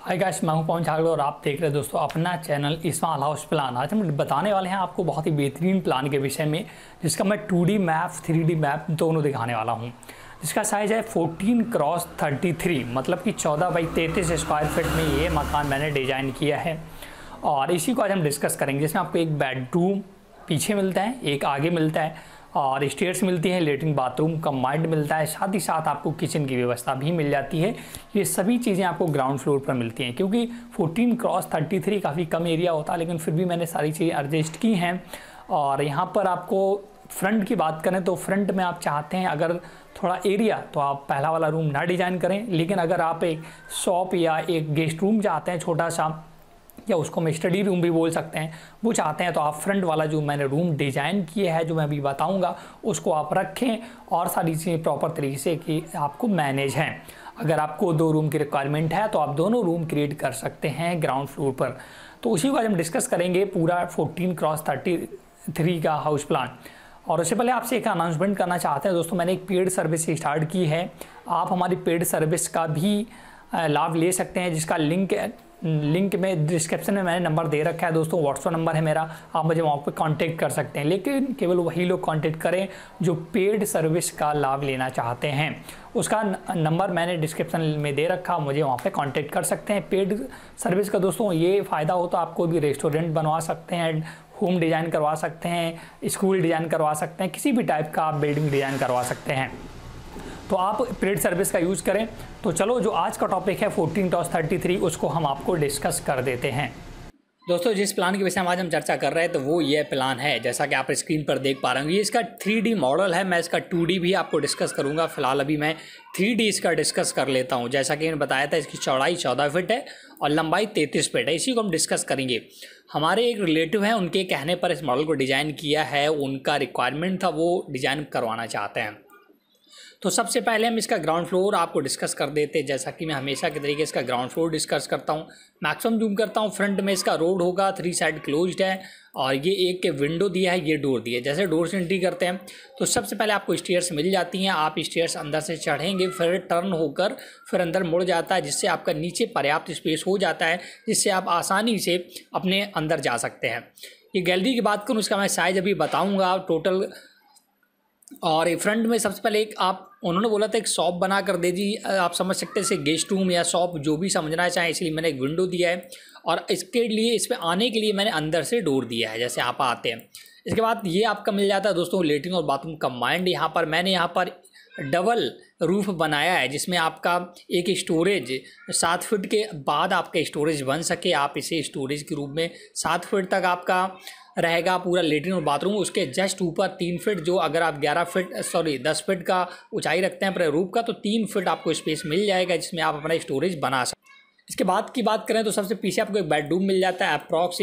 Hi guys, मैं हूं पवन झागड़ और आप देख रहे हैं दोस्तों अपना चैनल स्मॉल हाउस प्लान। आज हम बताने वाले हैं आपको बहुत ही बेहतरीन प्लान के विषय में, जिसका मैं 2D मैप 3D मैप दोनों दिखाने वाला हूं। जिसका साइज़ है 14x33, मतलब कि 14x33 स्क्वायर फीट में ये मकान मैंने डिज़ाइन किया है। और इसी को आज हम डिस्कस करेंगे, जिसमें आपको एक बेडरूम पीछे मिलता है, एक आगे मिलता है और स्टेयर्स मिलती है, लेटरिन बाथरूम कंबाइंड मिलता है, साथ ही साथ आपको किचन की व्यवस्था भी मिल जाती है। ये सभी चीज़ें आपको ग्राउंड फ्लोर पर मिलती हैं, क्योंकि 14x33 काफ़ी कम एरिया होता है, लेकिन फिर भी मैंने सारी चीज़ें एडजस्ट की हैं। और यहाँ पर आपको फ्रंट की बात करें तो फ्रंट में आप चाहते हैं अगर थोड़ा एरिया, तो आप पहला वाला रूम ना डिज़ाइन करें, लेकिन अगर आप एक शॉप या एक गेस्ट रूम चाहते हैं छोटा सा, या उसको हम स्टडी रूम भी बोल सकते हैं, वो चाहते हैं, तो आप फ्रंट वाला जो मैंने रूम डिज़ाइन किया है, जो मैं अभी बताऊंगा, उसको आप रखें और सारी चीज़ें प्रॉपर तरीके से कि आपको मैनेज हैं। अगर आपको 2 रूम की रिक्वायरमेंट है तो आप दोनों रूम क्रिएट कर सकते हैं ग्राउंड फ्लोर पर। तो उसी को आज हम डिस्कस करेंगे, पूरा 14x33 का हाउस प्लान। और उससे पहले आपसे एक अनाउंसमेंट करना चाहते हैं दोस्तों, मैंने एक पेड सर्विस स्टार्ट की है। आप हमारी पेड सर्विस का भी लाभ ले सकते हैं, जिसका लिंक में डिस्क्रिप्शन में मैंने नंबर दे रखा है दोस्तों। व्हाट्सएप नंबर है मेरा, आप मुझे वहाँ पर कांटेक्ट कर सकते हैं, लेकिन केवल वही लोग कांटेक्ट करें जो पेड सर्विस का लाभ लेना चाहते हैं। उसका नंबर मैंने डिस्क्रिप्शन में दे रखा, मुझे वहाँ पे कांटेक्ट कर सकते हैं। पेड सर्विस का दोस्तों ये फ़ायदा होता है, आपको भी रेस्टोरेंट बनवा सकते हैं, होम डिज़ाइन करवा सकते हैं, स्कूल डिज़ाइन करवा सकते हैं, किसी भी टाइप का आप बिल्डिंग डिज़ाइन करवा सकते हैं। तो आप पेड सर्विस का यूज़ करें। तो चलो, जो आज का टॉपिक है 14x33, उसको हम आपको डिस्कस कर देते हैं। दोस्तों, जिस प्लान के विषय में आज हम चर्चा कर रहे हैं, तो वो ये प्लान है, जैसा कि आप स्क्रीन पर देख पा रहे हैं। ये इसका 3D मॉडल है। मैं इसका 2D भी आपको डिस्कस करूंगा। फिलहाल अभी मैं 3D इसका डिस्कस कर लेता हूं। जैसा कि मैंने बताया था, इसकी चौड़ाई 14 फीट है और लंबाई 33 फीट है। इसी को हम डिस्कस करेंगे। हमारे एक रिलेटिव हैं, उनके कहने पर इस मॉडल को डिज़ाइन किया है। उनका रिक्वायरमेंट था, वो डिज़ाइन करवाना चाहते हैं। तो सबसे पहले हम इसका ग्राउंड फ्लोर आपको डिस्कस कर देते हैं। जैसा कि मैं हमेशा के तरीके इसका ग्राउंड फ्लोर डिस्कस करता हूँ। मैक्सिमम जूम करता हूँ। फ्रंट में इसका रोड होगा, 3 साइड क्लोज्ड है और ये एक के विंडो दिया है, ये डोर दिया है। जैसे डोर से एंट्री करते हैं तो सबसे पहले आपको स्टेयर्स मिल जाती हैं। आप स्टेयर्स अंदर से चढ़ेंगे, फिर टर्न होकर फिर अंदर मुड़ जाता है, जिससे आपका नीचे पर्याप्त स्पेस हो जाता है, जिससे आप आसानी से अपने अंदर जा सकते हैं। ये गैलरी की बात करूँ, इसका मैं साइज़ अभी बताऊँगा टोटल। और फ्रंट में सबसे पहले उन्होंने बोला था एक शॉप बना कर दे दी। आप समझ सकते हैं इसे गेस्ट रूम या शॉप जो भी समझना चाहें, इसलिए मैंने एक विंडो दिया है। और इसके लिए, इस पर आने के लिए मैंने अंदर से डोर दिया है, जैसे आप आते हैं। इसके बाद ये आपका मिल जाता है दोस्तों लेटरिन और बाथरूम कंबाइंड। मैंने यहाँ पर डबल रूफ बनाया है, जिसमें आपका एक स्टोरेज 7 फीट के बाद आपका स्टोरेज बन सके। आप इसे स्टोरेज के रूप में 7 फीट तक आपका रहेगा पूरा लेटरिन और बाथरूम। उसके जस्ट ऊपर 3 फीट, जो अगर आप 10 फीट का ऊंचाई रखते हैं अपने रूफ का, तो 3 फीट आपको स्पेस मिल जाएगा, जिसमें आप अपना स्टोरेज बना सकते हैं। इसके बाद की बात करें तो सबसे पीछे आपको एक बेडरूम मिल जाता है। अप्रॉक्स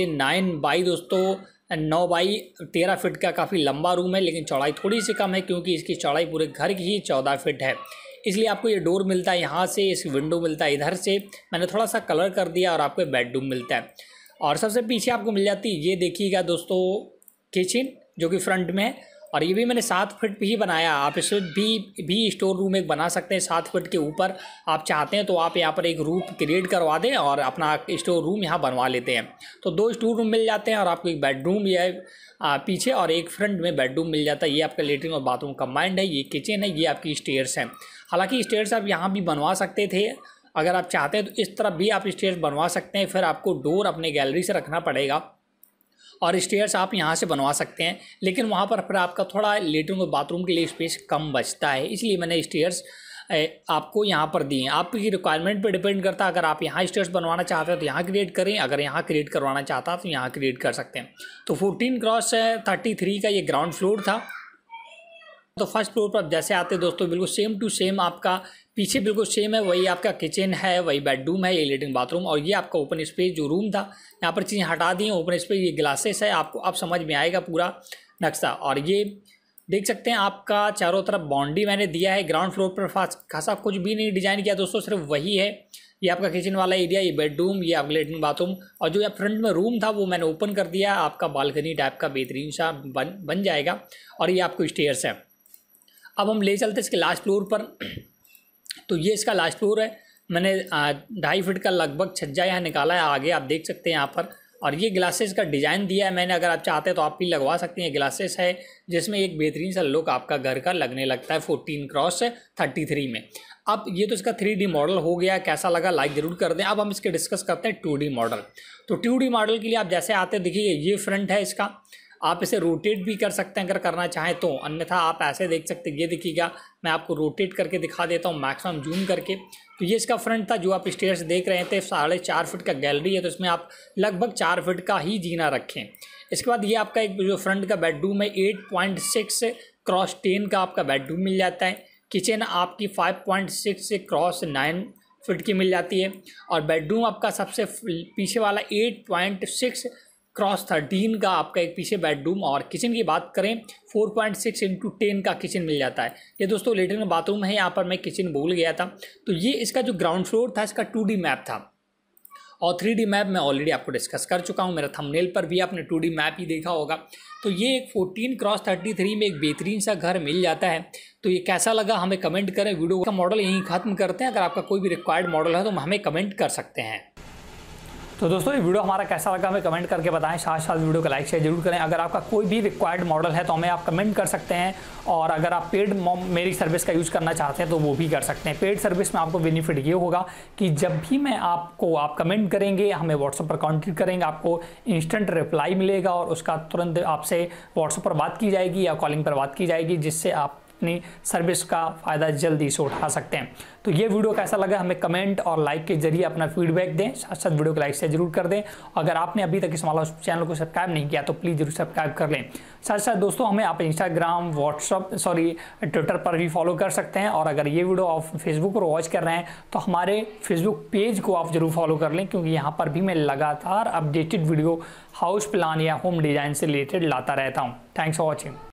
9x13 फीट का काफ़ी लंबा रूम है, लेकिन चौड़ाई थोड़ी सी कम है, क्योंकि इसकी चौड़ाई पूरे घर की ही 14 फीट है। इसलिए आपको ये डोर मिलता है यहाँ से, इस विंडो मिलता है इधर से। मैंने थोड़ा सा कलर कर दिया और आपको बेडरूम मिलता है। और सबसे पीछे आपको मिल जाती है, ये देखिएगा दोस्तों, किचन, जो कि फ्रंट में है। और ये भी मैंने 7 फीट पे ही बनाया। आप इसमें भी स्टोर रूम एक बना सकते हैं 7 फीट के ऊपर। आप चाहते हैं तो आप यहाँ पर एक रूम क्रिएट करवा दें और अपना स्टोर रूम यहाँ बनवा लेते हैं। तो 2 स्टोर रूम मिल जाते हैं और आपको एक बेडरूम या पीछे और एक फ्रंट में बेडरूम मिल जाता है। ये आपका लेटरिन और बाथरूम कंबाइंड है, ये किचन है, ये आपकी स्टेयर्स हैं। हालाँकि स्टेयर्स आप यहाँ भी बनवा सकते थे, अगर आप चाहते हैं तो इस तरफ भी आप स्टेयर्स बनवा सकते हैं। फिर आपको डोर अपने गैलरी से रखना पड़ेगा और स्टेयर्स आप यहाँ से बनवा सकते हैं, लेकिन वहाँ पर फिर आपका थोड़ा लेटरिन और बाथरूम के लिए स्पेस कम बचता है, इसलिए मैंने स्टेयर्स आपको यहाँ पर दिए हैं। आपकी रिक्वायरमेंट पे डिपेंड करता है। अगर आप यहाँ स्टेयर्स बनवाना चाहते हैं तो यहाँ क्रिएट करें, अगर यहाँ क्रिएट करवाना चाहता है तो यहाँ क्रिएट कर सकते हैं। तो 14x33 का ये ग्राउंड फ्लोर था। तो फर्स्ट फ्लोर पर जैसे आते हैं दोस्तों, बिल्कुल सेम टू सेम आपका पीछे बिल्कुल सेम है, वही आपका किचन है, वही बेडरूम है, ये लेटरिन बाथरूम। और ये आपका ओपन स्पेस जो रूम था, यहाँ पर चीज़ें हटा दी हैं। ओपन स्पेस, ये ग्लासेस है, आपको अब समझ में आएगा पूरा नक्शा। और ये देख सकते हैं आपका चारों तरफ बाउंड्री मैंने दिया है। ग्राउंड फ्लोर पर खासा कुछ भी नहीं डिज़ाइन किया दोस्तों, सिर्फ वही है। ये आपका किचन वाला एरिया, ये बेडरूम, ये आपका लेटरिन बाथरूम। और जो फ्रंट में रूम था वो मैंने ओपन कर दिया, आपका बालकनी टाइप का बेहतरीन सा बन जाएगा। और ये आपको स्टेयर्स है। अब हम ले चलते इसके लास्ट फ्लोर पर। तो ये इसका लास्ट फ्लोर है। मैंने 2.5 फीट का लगभग छज्जा यहाँ निकाला है, आगे आप देख सकते हैं यहाँ पर। और ये ग्लासेस का डिज़ाइन दिया है मैंने, अगर आप चाहते हैं तो आप भी लगवा सकते हैं। ग्लासेस है जिसमें एक बेहतरीन सा लुक आपका घर का लगने लगता है 14x33 में। अब ये तो इसका 3D मॉडल हो गया, कैसा लगा लाइक ज़रूर कर दें। अब हम इसके डिस्कस करते हैं 2D मॉडल। तो 2D मॉडल के लिए आप जैसे आते हैं, देखिए ये फ्रंट है इसका, आप इसे रोटेट भी कर सकते हैं अगर करना चाहें तो, अन्यथा आप ऐसे देख सकते हैं। ये देखिएगा, मैं आपको रोटेट करके दिखा देता हूँ मैक्सिमम जूम करके। तो ये इसका फ्रंट था जो आप स्टेयर्स देख रहे थे। 4.5 फीट का गैलरी है, तो इसमें आप लगभग 4 फीट का ही जीना रखें। इसके बाद ये आपका एक जो फ्रंट का बेडरूम है 8.6x10 का आपका बेडरूम मिल जाता है। किचन आपकी 5.6x9 फीट की मिल जाती है। और बेडरूम आपका सबसे पीछे वाला 8.6x13 का आपका एक पीछे बेडरूम। और किचन की बात करें 4.6x10 का किचन मिल जाता है। ये दोस्तों लेटरिन बाथरूम है, यहाँ पर मैं किचन भूल गया था। तो ये इसका जो ग्राउंड फ्लोर था इसका 2D मैप था, और 3D मैप मैं ऑलरेडी आपको डिस्कस कर चुका हूँ। मेरा थंबनेल पर भी आपने 2D मैप ही देखा होगा। तो ये एक 14x33 में एक बेहतरीन सा घर मिल जाता है। तो ये कैसा लगा हमें कमेंट करें। वीडियो का मॉडल यहीं ख़त्म करते हैं। अगर आपका कोई भी रिक्वायर्ड मॉडल है तो हमें कमेंट कर सकते हैं। तो दोस्तों ये वीडियो हमारा कैसा लगा हमें कमेंट करके बताएं। साथ साथ वीडियो को लाइक शेयर जरूर करें। अगर आपका कोई भी रिक्वायर्ड मॉडल है तो हमें आप कमेंट कर सकते हैं। और अगर आप पेड मेरी सर्विस का यूज़ करना चाहते हैं तो वो भी कर सकते हैं। पेड सर्विस में आपको बेनिफिट ये होगा कि जब भी मैं आप कमेंट करेंगे, हमें व्हाट्सएप पर कॉन्टेक्ट करेंगे, आपको इंस्टेंट रिप्लाई मिलेगा और उसका तुरंत आपसे व्हाट्सएप पर बात की जाएगी या कॉलिंग पर बात की जाएगी, जिससे आप अपनी सर्विस का फ़ायदा जल्दी से उठा सकते हैं। तो ये वीडियो कैसा लगा हमें कमेंट और लाइक के जरिए अपना फीडबैक दें। साथ साथ वीडियो को लाइक से जरूर कर दें। अगर आपने अभी तक इस हमारा चैनल को सब्सक्राइब नहीं किया तो प्लीज़ जरूर सब्सक्राइब कर लें। साथ साथ दोस्तों हमें आप इंस्टाग्राम, ट्विटर पर भी फॉलो कर सकते हैं। और अगर ये वीडियो आप फेसबुक पर वॉच कर रहे हैं तो हमारे फेसबुक पेज को आप जरूर फॉलो कर लें, क्योंकि यहाँ पर भी मैं लगातार अपडेटेड वीडियो हाउस प्लान या होम डिज़ाइन से रिलेटेड लाता रहता हूँ। Thanks for watching.